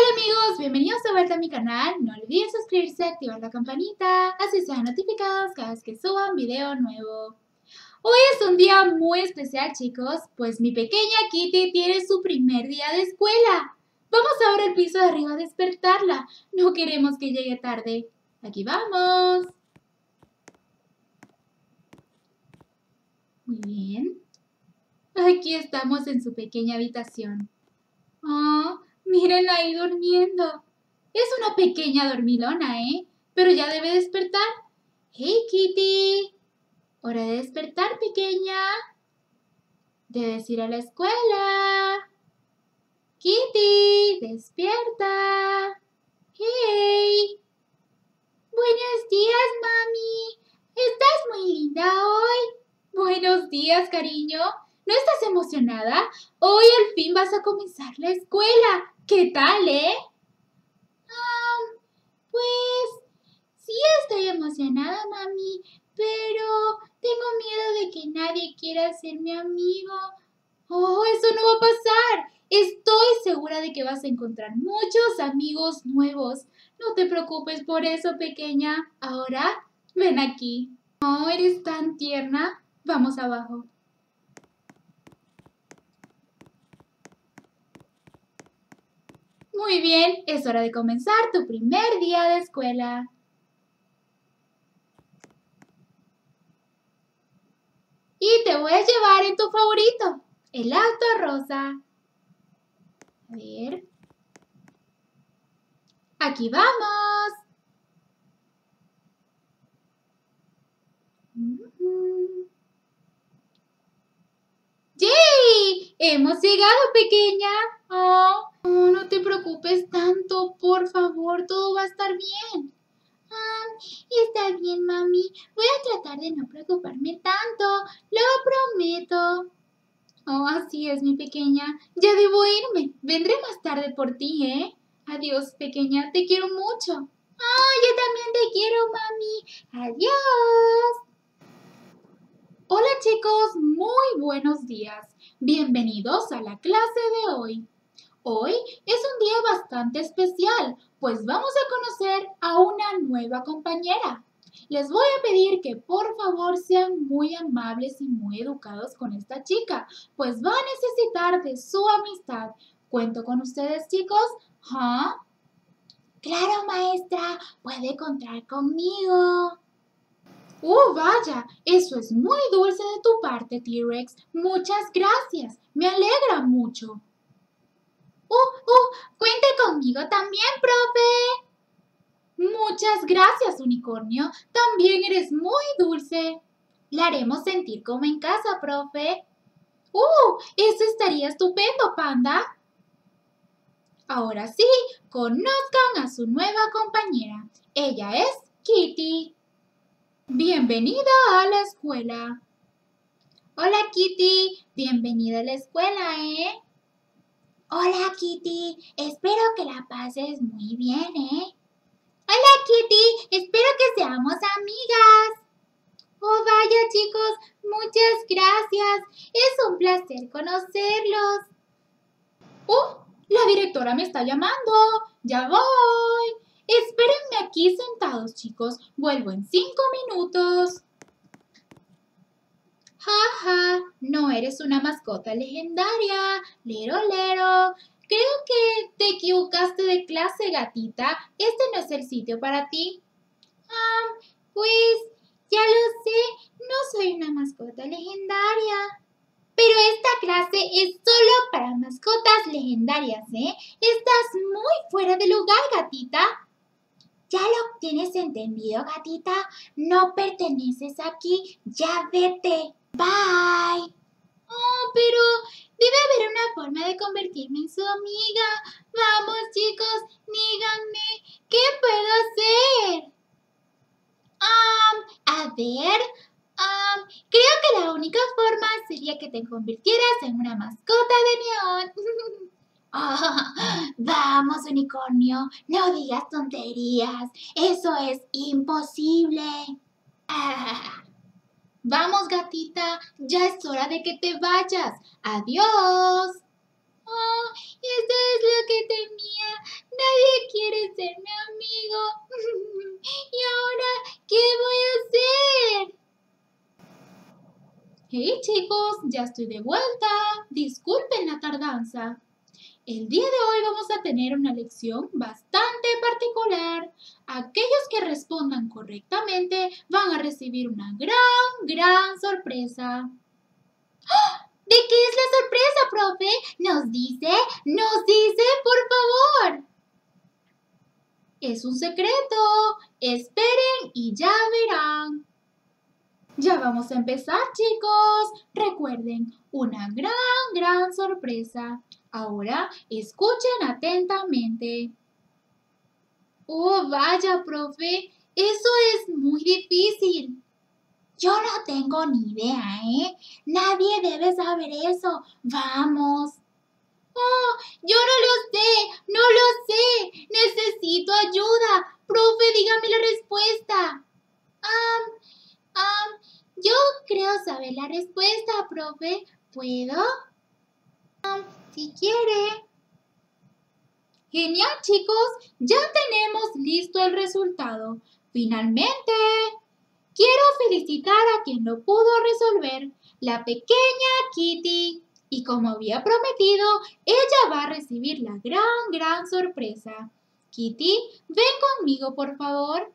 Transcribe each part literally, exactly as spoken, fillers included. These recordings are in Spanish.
Hola amigos, bienvenidos de vuelta a mi canal. No olviden suscribirse, activar la campanita, así sean notificados cada vez que suba un video nuevo. Hoy es un día muy especial, chicos, pues mi pequeña Kitty tiene su primer día de escuela. Vamos ahora al piso de arriba a despertarla. No queremos que llegue tarde. Aquí vamos. Muy bien. Aquí estamos en su pequeña habitación. Oh, mírenla ahí durmiendo. Es una pequeña dormilona, ¿eh? Pero ya debe despertar. ¡Hey, Kitty! Hora de despertar, pequeña. Debes ir a la escuela. Kitty, despierta. ¡Hey! Buenos días, mami. ¿Estás muy linda hoy? Buenos días, cariño. ¿No estás emocionada? Hoy al fin vas a comenzar la escuela. ¿Qué tal, eh? Um, pues sí estoy emocionada, mami, pero tengo miedo de que nadie quiera ser mi amigo. Oh, eso no va a pasar. Estoy segura de que vas a encontrar muchos amigos nuevos. No te preocupes por eso, pequeña. Ahora, ven aquí. Oh, eres tan tierna. Vamos abajo. Muy bien, es hora de comenzar tu primer día de escuela. Y te voy a llevar en tu favorito, el auto rosa. A ver. Aquí vamos. ¡Yay! Hemos llegado, pequeña. Oh, oh, no te preocupes tanto, por favor, todo va a estar bien. Ah, está bien, mami. Voy a tratar de no preocuparme tanto, lo prometo. Oh, así es, mi pequeña. Ya debo irme. Vendré más tarde por ti, ¿eh? Adiós, pequeña. Te quiero mucho. Ah, yo también te quiero, mami. Adiós. Hola, chicos. Muy buenos días. Bienvenidos a la clase de hoy. Hoy es un día bastante especial, pues vamos a conocer a una nueva compañera. Les voy a pedir que por favor sean muy amables y muy educados con esta chica, pues va a necesitar de su amistad. ¿Cuento con ustedes, chicos? ¿Ah? Claro, maestra, puede contar conmigo. ¡Oh, vaya! Eso es muy dulce de tu parte, T-Rex. Muchas gracias. Me alegra mucho. ¡Uh, uh! ¡Cuente conmigo también, profe! Muchas gracias, unicornio. También eres muy dulce. La haremos sentir como en casa, profe. ¡Uh! Eso estaría estupendo, panda. Ahora sí, conozcan a su nueva compañera. Ella es Kitty. Bienvenida a la escuela. Hola, Kitty. Bienvenida a la escuela, ¿eh? Hola, Kitty. Espero que la pases muy bien, ¿eh? Hola, Kitty. Espero que seamos amigas. Oh, vaya, chicos. Muchas gracias. Es un placer conocerlos. ¡Oh! La directora me está llamando. ¡Ya voy! Espérenme aquí sentados, chicos. Vuelvo en cinco minutos. Ja, ja, no eres una mascota legendaria. Lero, lero. Creo que te equivocaste de clase, gatita. Este no es el sitio para ti. Ah, pues ya lo sé. No soy una mascota legendaria. Pero esta clase es solo para mascotas legendarias, ¿eh? Estás muy fuera de lugar, gatita. ¿Ya lo tienes entendido, gatita? No perteneces aquí. Ya vete. Bye. Oh, pero debe haber una forma de convertirme en su amiga. Vamos, chicos, díganme, ¿qué puedo hacer? Um, a ver, um, creo que la única forma sería que te convirtieras en una mascota de neón. Oh, vamos, unicornio, no digas tonterías. Eso es imposible. Ah. Vamos, gatita, ya es hora de que te vayas. Adiós. Oh, eso es lo que temía. Hey chicos, ya estoy de vuelta. Disculpen la tardanza. El día de hoy vamos a tener una lección bastante particular. Aquellos que respondan correctamente van a recibir una gran, gran sorpresa. ¡Ah! ¿De qué es la sorpresa, profe? ¿Nos dice? ¿Nos dice, por favor? Es un secreto. Esperen y ya verán. Ya vamos a empezar, chicos. Recuerden, una gran, gran sorpresa. Ahora, escuchen atentamente. Oh, vaya, profe. Eso es muy difícil. Yo no tengo ni idea, ¿eh? Nadie debe saber eso. Vamos. Oh, yo no lo sé. No lo sé. Necesito ayuda. Profe, dígame la respuesta. Ah, ah, yo creo saber la respuesta, profe. ¿Puedo? Ah, si quiere. Genial, chicos. Ya tenemos listo el resultado. Finalmente, quiero felicitar a quien lo pudo resolver, la pequeña Kitty. Y como había prometido, ella va a recibir la gran, gran sorpresa. Kitty, ven conmigo, por favor.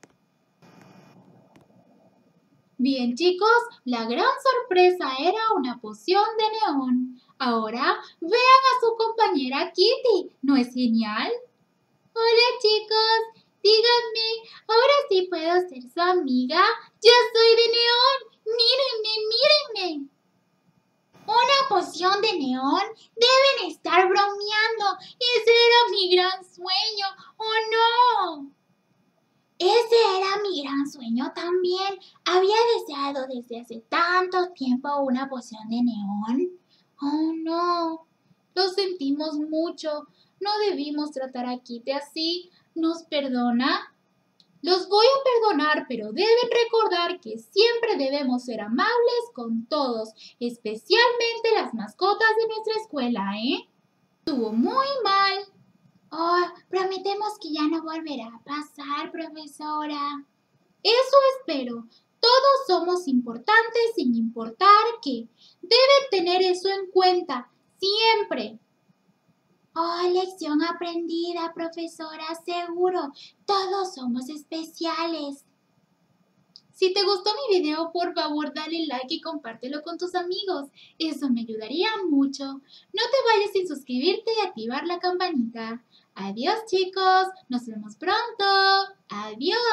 Bien, chicos, la gran sorpresa era una poción de neón. Ahora vean a su compañera Kitty. ¿No es genial? Hola, chicos. Díganme, ¿ahora sí puedo ser su amiga? ¡Yo soy de neón! ¡Mírenme, mírenme! ¿Una poción de neón? Deben estar bromeando. Ese era mi gran sueño. ¡Oh, no! Ese era mi gran sueño también. Había deseado desde hace tanto tiempo una poción de neón. Oh, no. Lo sentimos mucho. No debimos tratar a Kitty así. ¿Nos perdona? Los voy a perdonar, pero deben recordar que siempre debemos ser amables con todos, especialmente las mascotas de nuestra escuela, ¿eh? Estuvo muy mal. Oh, prometemos que ya no volverá a pasar, profesora. Eso espero. Todos somos importantes sin importar qué. Deben tener eso en cuenta, siempre. Oh, lección aprendida, profesora, seguro. Todos somos especiales. Si te gustó mi video, por favor dale like y compártelo con tus amigos. Eso me ayudaría mucho. No te vayas sin suscribirte y activar la campanita. Adiós, chicos. Nos vemos pronto. Adiós.